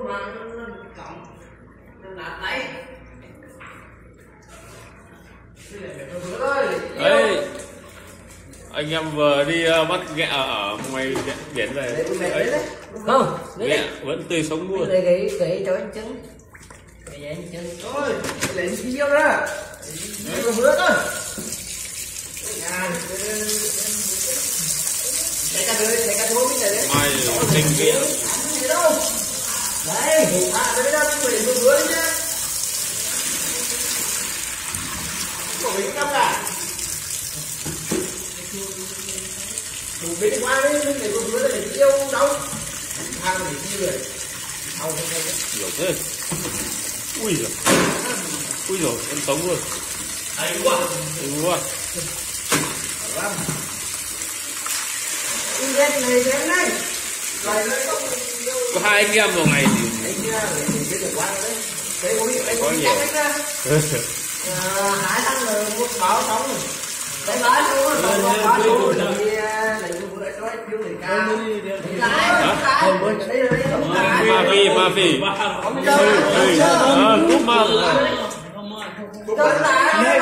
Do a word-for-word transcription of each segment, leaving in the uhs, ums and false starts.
mà nó cộng nó nạt đấy. Đấy, anh em vừa đi uh, bắt ghẹ ở ngoài biển về. Không, ghẹ vẫn tươi sống luôn. Lấy cái cái cho anh trứng. Cái anh trứng. Thôi, lấy cái dao ra. Lấy cái bữa thôi. Lấy cả đôi, lấy cả đôi cái này đấy. Mai tinh viện. Đấy, à, đây là cái bữa bữa nhá. Của mình cắm cả. Đủ bên qua đấy, để có bữa để tiêu đâu. Hàng để chi rồi. Hầu không đây. Nhiều thế. Ui giời. Ui giời, em sống luôn. Hay quá. Hay quá. Vâng. Đi lên này đến đây. Rồi nó có Có hai anh em một ngày thì đấy chưa, để biết được qua đấy. Đấy có biết có nhiều. Hải Đăng rồi một bảo sống rồi. Đấy nói luôn, còn còn bảo luôn thì lấy một bữa cho anh kêu để ca. Lại, không quên đấy đấy. ma phi ma phi. Không chơi. À, cúp ma. Chơi lại. Này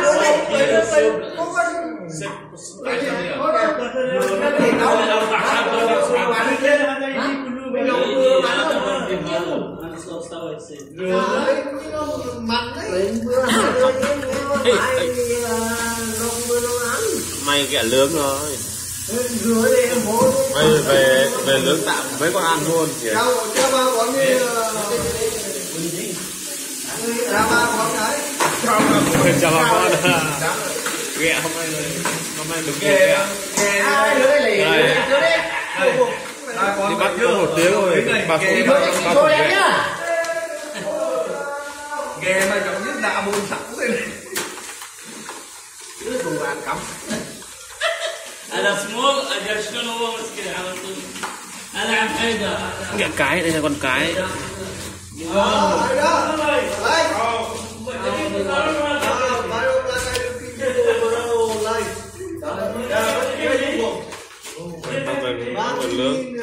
mày ghẹ lướng rồi. Mày về về lướng tạm mấy con ăn luôn nhỉ. Cho ba con đi. Ra ba con đấy. Chào bà con. Ghẹ hôm nay hôm nay được ghẹ. Đi bắt có một tiếng rồi bà không bà không ghẹ. Ghẹ mà giống như đã buồn sẵn thế này. Cứ đủ ăn cắm. هذا سمول اجل شلون هو مسكين على طول انا عم حيدر Ghẹ cái, đây là con cái. Con lớn.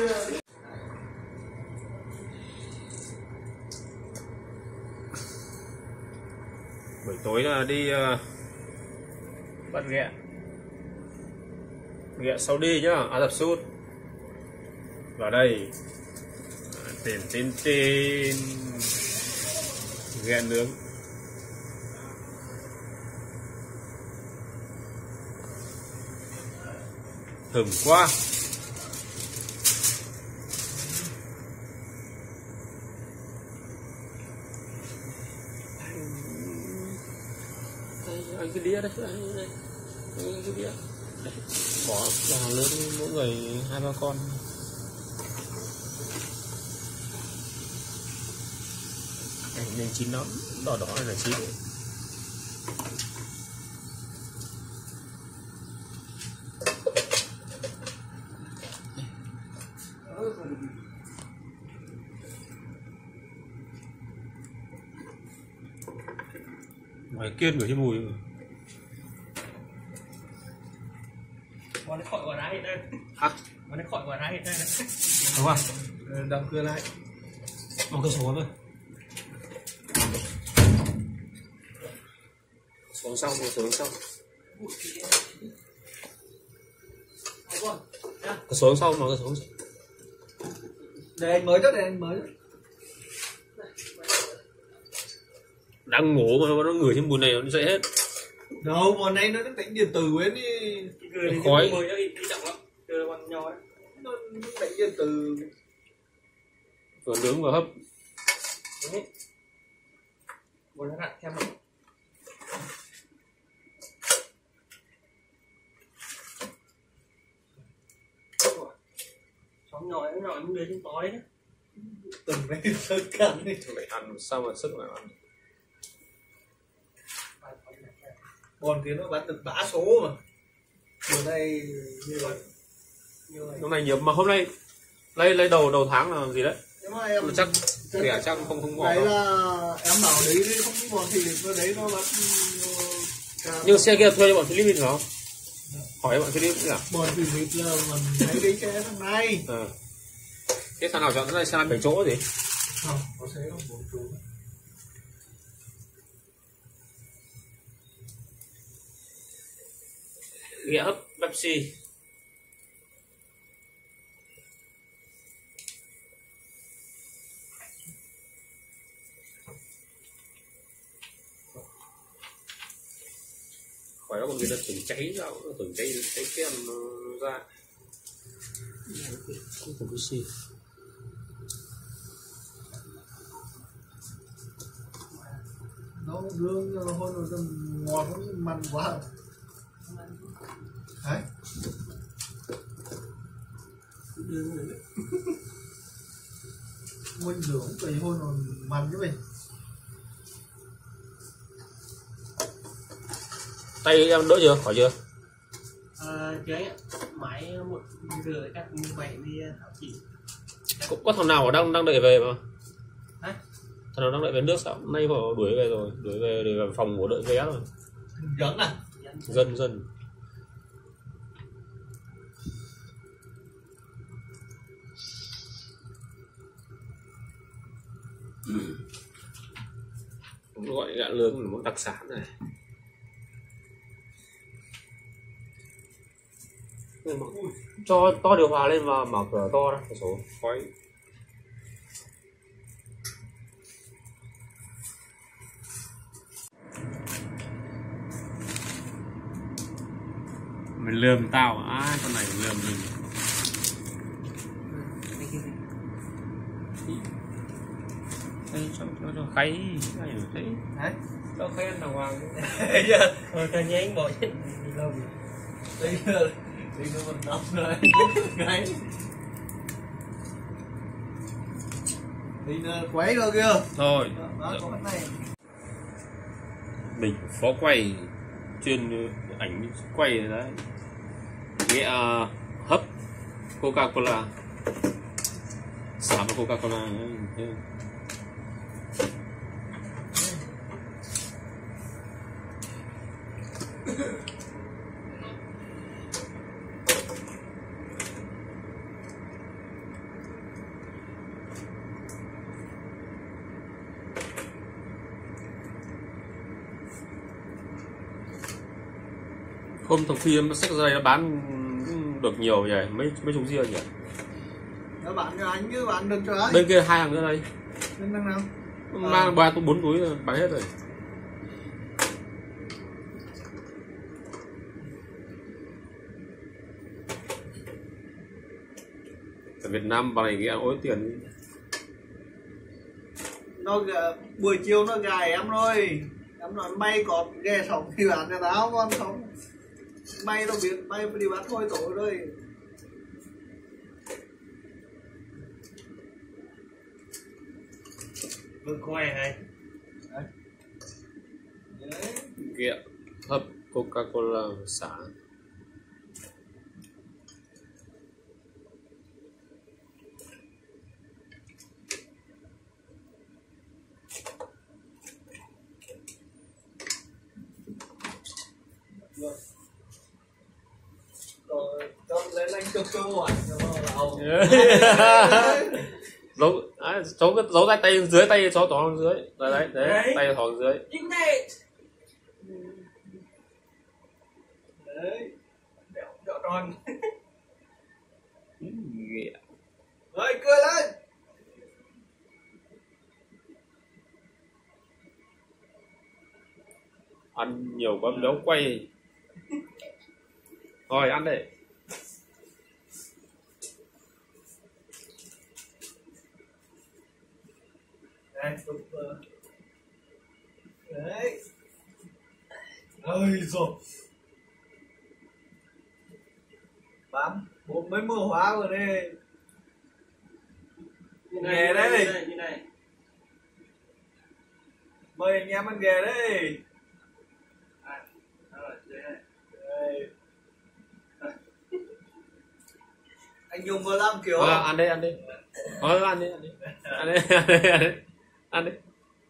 Buổi tối là đi uh, bắt ghẹ. Ghẹ sau đi nhá, Ả Rập Xê Út. Vào đây. Tên tên tên. Ghẹ nướng. Thơm quá. Anh cái đĩa đấy, anh đây. Anh cái đĩa. Bỏ vào lớn mỗi người hai ba con. Này nên chín lắm, đỏ đỏ này là chín. Ngoài kiên người thấy mùi rồi. Con khỏi quả đá hiện đây. Hả? Con khỏi quả đá hiện đây. Đúng không? Đóng cửa lại. Một cái số thôi. Xuống sau, xuống sau. Cái xuống sau mà cái xuống. Để anh mới cho, để anh mới. Đang ngủ mà nó ngửi trên mùi này nó dậy hết. Đâu, món này nó đánh điện tử ấy đi. Khói. Mùi nó ít trọng lắm. Đưa con nho ấy. Nó đánh điện tử. Vừa nướng vừa hấp. Đấy. Một nó đặt theo mình. Chóng nhỏ nó nhỏ đưa trên to đấy nhá. Từng đấy sơ cắn đi. Phải ăn sao mà sức mà ăn. Còn thì nó bán được bã số mà. Bữa nay như vậy. Hôm nay nhiều mà hôm nay lấy lấy đầu đầu tháng là gì đấy? Nếu mà em chắc kẻ chắc không không bỏ đấy đâu. là em bảo đấy không còn thì nó đấy nó bán. Nhưng xe kia thuê cho bọn Philippines phải không? Hỏi bọn Philippines nhỉ? Bọn Philippines là mình thấy đấy xe thằng này. Ờ. Cái thằng nào chọn cái xe bảy chỗ gì? Không, có sẽ có bốn chú. Nghĩa hấp Pepsi. Khỏi có người ta tưởng cháy ra, tưởng cháy cháy kem ra. Không có Pepsi. Nó nướng cho hôn nó ngọt nó mặn quá. Đấy. Mình nướng cái hôn nó mặn chứ mình. Tay em đỡ chưa? Khỏi chưa? À, chơi máy một rưỡi các như vậy đi thảo chỉ. Cũng có thằng nào đang đang đợi về mà. Hả? Thằng nào đang đợi về nước sao? Nay họ đuổi về rồi, đuổi về để vào phòng của đợi vé rồi. Dẫn à? Dân dân. Cũng gọi gạ lương là món đặc sản này. Cho to điều hòa lên và mở cửa to đó, cửa sổ khói. Mày lườm tao à, con này lườm mình. Đây cho cho cho khay này thấy. Hả? Cho khay ăn đàng hoàng. Thôi cho nhánh bỏ chết lâu. Đây là đây nó còn đọc rồi. Cái đi nó quấy rồi kia. Thôi. Đó có cái này. Mình phó quay chuyên ảnh quay đấy. Nghĩa uh, hấp Coca-Cola. Xả vào Coca-Cola đấy. Hôm thằng Phi nó xách ra đây nó bán được nhiều nhỉ, mấy mấy chục riêng nhỉ. Nó bán cho anh chứ bán được cho ai? Bên kia hai hàng nữa đây. Bên đằng nào? Mang ba túi bốn túi rồi, bán hết rồi. Ở Việt Nam bằng này cái ăn ối tiền. Nó buổi chiều nó gài em thôi. Em nói may còn ghe sống thì bán cho tao con không. May nó biết may đi bán thôi tối rồi. Vừa khoe này. Đấy. Kia hấp Coca-Cola xả. Rồi cho lên anh chụp cho một Giấu à, giấu giấu tay tay dưới tay cho thỏ dưới đấy đấy đấy tay thỏ dưới. đấy đẹo đẹo tròn Ghẹ. rồi cười lên Ăn nhiều quá béo quay. Rồi ăn đây. đây chụp đấy ơi rồi bám bốn mấy mưa hóa rồi đây nghề đấy Như này. mời anh em ăn ghè đấy À, rồi, đây này. đây. Anh dùng vừa làm kiểu À, ăn đi ăn đi. Thôi ăn đi ăn đi. Ăn đi ăn đi ăn đi. Ăn đi.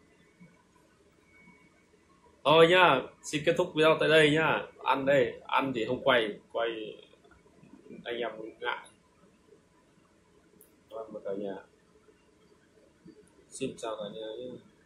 Thôi nhá, xin kết thúc video tại đây nhá. Ăn đây, ăn thì không quay, quay anh em ngại. Ăn một cả nhà. Xin chào cả nhà nhé.